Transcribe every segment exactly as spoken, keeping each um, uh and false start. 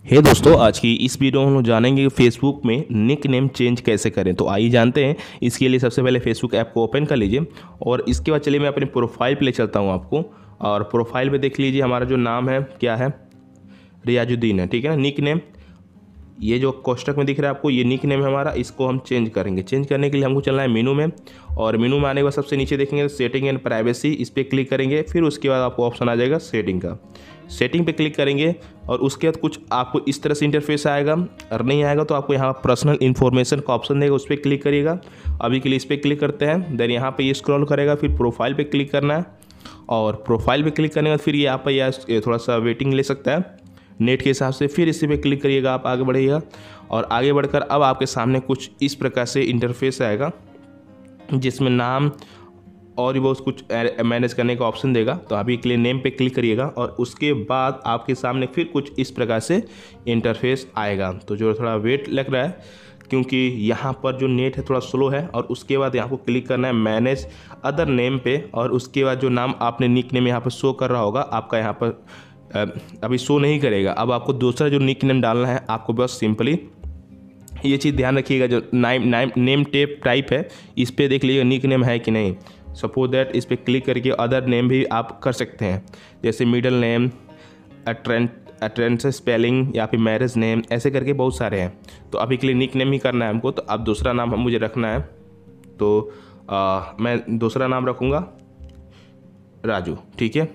हे hey दोस्तों, आज की इस वीडियो में हम लोग जानेंगे फेसबुक में निक नेम चेंज कैसे करें। तो आइए जानते हैं। इसके लिए सबसे पहले फेसबुक ऐप को ओपन कर लीजिए और इसके बाद चलिए मैं अपने प्रोफाइल पे ले चलता हूँ आपको। और प्रोफाइल पे देख लीजिए हमारा जो नाम है क्या है, रियाजुद्दीन है, ठीक है ना। निक नेम ये जो कोष्टक में दिख रहा है आपको, ये निक नेम है हमारा, इसको हम चेंज करेंगे। चेंज करने के लिए हमको चलना है मेनू में, और मेनू में आने के बाद सबसे नीचे देखेंगे सेटिंग एंड प्राइवेसी, इस पर क्लिक करेंगे। फिर उसके बाद आपको ऑप्शन आ जाएगा सेटिंग का, सेटिंग पे क्लिक करेंगे और उसके बाद कुछ आपको इस तरह से इंटरफेस आएगा। और नहीं आएगा तो आपको यहाँ पर्सनल इन्फॉर्मेशन का ऑप्शन देगा, उस पर क्लिक करिएगा। अभी के लिए इस पर क्लिक करते हैं, देन यहाँ पे ये स्क्रॉल करेगा, फिर प्रोफाइल पे क्लिक करना है। और प्रोफाइल पे क्लिक करने के बाद फिर ये आप यह थोड़ा सा वेटिंग ले सकता है नेट के हिसाब से। फिर इसी पे क्लिक करिएगा, आप आगे बढ़िएगा। और आगे बढ़कर अब आपके सामने कुछ इस प्रकार से इंटरफेस आएगा, जिसमें नाम और भी बहुत कुछ मैनेज करने का ऑप्शन देगा। तो अभी के लिए नेम पे क्लिक करिएगा और उसके बाद आपके सामने फिर कुछ इस प्रकार से इंटरफेस आएगा। तो जो थोड़ा वेट लग रहा है क्योंकि यहाँ पर जो नेट है थोड़ा स्लो है। और उसके बाद यहाँ को क्लिक करना है मैनेज अदर नेम पे, और उसके बाद जो नाम आपने निक नेम यहाँ पर शो कर रहा होगा आपका, यहाँ पर अभी शो नहीं करेगा। अब आपको दूसरा जो निक नेम डालना है, आपको बस सिंपली ये चीज़ ध्यान रखिएगा, जो name name name tape type है इस पर देख लीजिएगा निक नेम है कि नहीं। सपोज दैट इस पर क्लिक करके अदर नेम भी आप कर सकते हैं, जैसे मिडल नेम, अट्रेंट अट्रेंस स्पेलिंग, या फिर मैरिज नेम, ऐसे करके बहुत सारे हैं। तो अभी के लिए निक नेम ही करना है हमको। तो अब दूसरा नाम मुझे रखना है, तो आ, मैं दूसरा नाम रखूँगा राजू, ठीक है।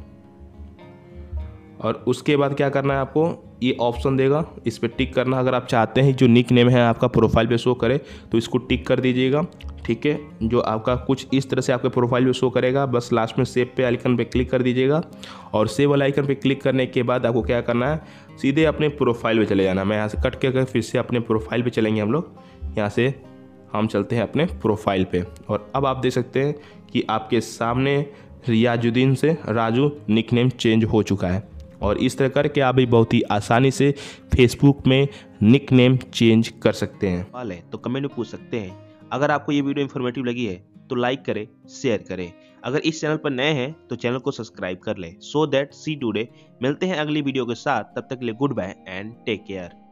और उसके बाद क्या करना है, आपको ये ऑप्शन देगा, इस पर टिक करना। अगर आप चाहते हैं जो निक नेम है आपका प्रोफाइल पे शो करे तो इसको टिक कर दीजिएगा, ठीक है। जो आपका कुछ इस तरह से आपके प्रोफाइल पे शो करेगा। बस लास्ट में सेव पे आइकन पे क्लिक कर दीजिएगा। और सेव वाला आइकन पे क्लिक करने के बाद आपको क्या करना है, सीधे अपने प्रोफाइल पे चले जाना। मैं यहाँ से कट के फिर से अपने प्रोफाइल पे चलेंगे हम लोग। यहाँ से हम चलते हैं अपने प्रोफाइल पे, और अब आप देख सकते हैं कि आपके सामने रियाजुद्दीन से राजू निक नेम चेंज हो चुका है। और इस तरह करके आप भी बहुत ही आसानी से फेसबुक में निक नेम चेंज कर सकते हैं। सवाल है तो कमेंट में पूछ सकते हैं। अगर आपको ये वीडियो इन्फॉर्मेटिव लगी है तो लाइक करें, शेयर करें। अगर इस चैनल पर नए हैं तो चैनल को सब्सक्राइब कर लें। So that see today. मिलते हैं अगली वीडियो के साथ, तब तक के लिए goodbye and take care.